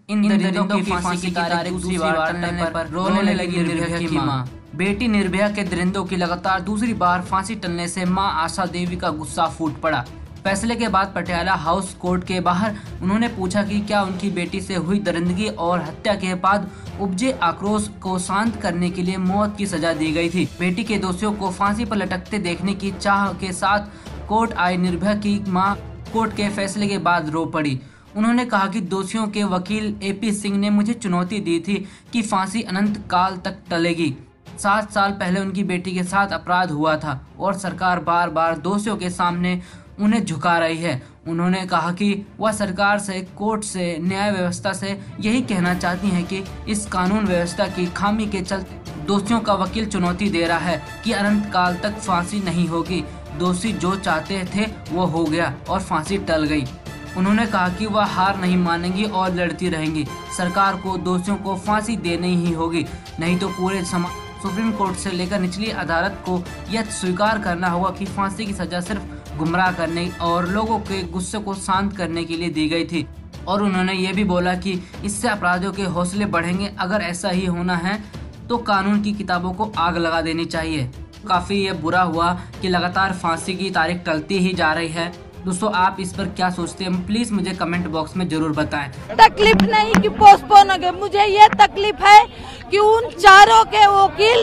इन दरिंदों की फांसी की तारीख दूसरी बार टलने पर रोने लगी निर्भया की माँ। बेटी निर्भया के दरिंदों की लगातार दूसरी बार फांसी टलने से मां आशा देवी का गुस्सा फूट पड़ा। फैसले के बाद पटियाला हाउस कोर्ट के बाहर उन्होंने पूछा कि क्या उनकी बेटी से हुई दरिंदगी और हत्या के बाद उपजे आक्रोश को शांत करने के लिए मौत की सजा दी गई थी। बेटी के दोषियों को फांसी पर लटकते देखने की चाह के साथ कोर्ट आई निर्भया की मां कोर्ट के फैसले के बाद रो पड़ी। उन्होंने कहा कि दोषियों के वकील AP सिंह ने मुझे चुनौती दी थी कि फांसी अनंत काल तक टलेगी। 7 साल पहले उनकी बेटी के साथ अपराध हुआ था और सरकार बार बार दोषियों के सामने उन्हें झुका रही है। उन्होंने कहा कि वह सरकार से, कोर्ट से, न्याय व्यवस्था से यही कहना चाहती हैं कि इस कानून व्यवस्था की खामी के चलते दोषियों का वकील चुनौती दे रहा है कि अनंत काल तक फांसी नहीं होगी। दोषी जो चाहते थे वो हो गया और फांसी टल गई। उन्होंने कहा कि वह हार नहीं मानेंगी और लड़ती रहेंगी। सरकार को दोषियों को फांसी देनी ही होगी, नहीं तो पूरे सुप्रीम कोर्ट से लेकर निचली अदालत को यह स्वीकार करना होगा कि फांसी की सजा सिर्फ गुमराह करने और लोगों के गुस्से को शांत करने के लिए दी गई थी। और उन्होंने ये भी बोला कि इससे अपराधियों के हौसले बढ़ेंगे। अगर ऐसा ही होना है तो कानून की किताबों को आग लगा देनी चाहिए। काफी ये बुरा हुआ कि लगातार फांसी की तारीख टलती ही जा रही है। दोस्तों, आप इस पर क्या सोचते हैं, प्लीज मुझे कमेंट बॉक्स में जरूर बताएं। तकलीफ नहीं कि पोस्टपोन हो गए, मुझे ये तकलीफ है कि उन चारों के वकील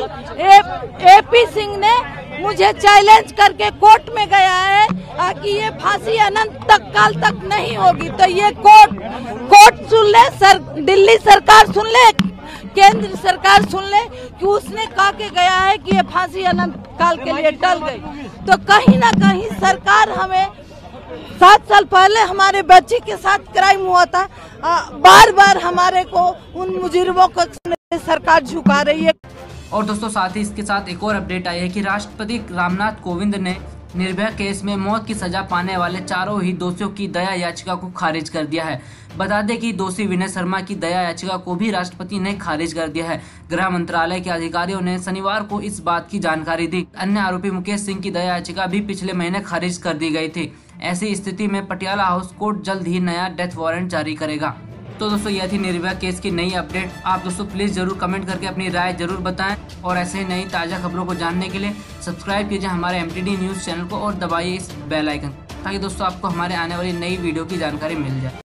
AP सिंह ने मुझे चैलेंज करके कोर्ट में गया है कि ये फांसी अनंत तक काल तक नहीं होगी। तो ये कोर्ट सुन ले, दिल्ली सरकार सुन ले, केंद्र सरकार सुन ले कि उसने कहा के गया है कि ये फांसी अनंत काल के लिए टल गई। तो कहीं ना कहीं सरकार हमें 7 साल पहले हमारे बच्ची के साथ क्राइम हुआ था, बार बार हमारे को उन मुजरिमों को सरकार झुका रही है। और दोस्तों, साथ ही इसके साथ एक और अपडेट आई है कि राष्ट्रपति रामनाथ कोविंद ने निर्भया केस में मौत की सजा पाने वाले चारों ही दोषियों की दया याचिका को खारिज कर दिया है। बता दें कि दोषी विनय शर्मा की दया याचिका को भी राष्ट्रपति ने खारिज कर दिया है। गृह मंत्रालय के अधिकारियों ने शनिवार को इस बात की जानकारी दी। अन्य आरोपी मुकेश सिंह की दया याचिका भी पिछले महीने खारिज कर दी गई थी। ऐसी स्थिति में पटियाला हाउस कोर्ट जल्द ही नया डेथ वारंट जारी करेगा। तो दोस्तों, यह थी निर्भया केस की नई अपडेट। आप दोस्तों प्लीज जरूर कमेंट करके अपनी राय जरूर बताएं और ऐसे ही नई ताज़ा खबरों को जानने के लिए सब्सक्राइब कीजिए हमारे MTD न्यूज़ चैनल को और दबाइए इस बेल आइकन, ताकि दोस्तों आपको हमारे आने वाली नई वीडियो की जानकारी मिल जाए।